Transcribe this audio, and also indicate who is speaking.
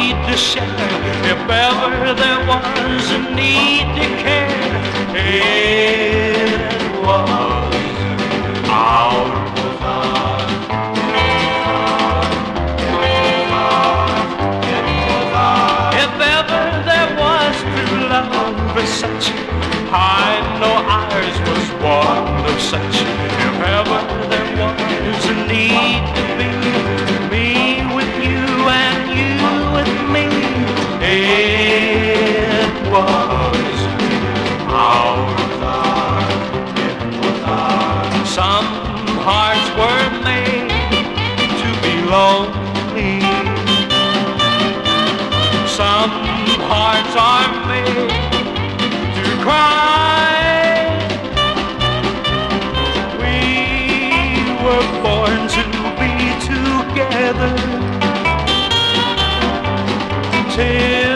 Speaker 1: need to share. If ever there was a need to care, it was ours. If ever there was true love as such, I know ours was one of such. If ever there was a need to be, me with you and you with me, it was ours. Some hearts were made to be lonely. Some hearts are made to cry. We were born to be together till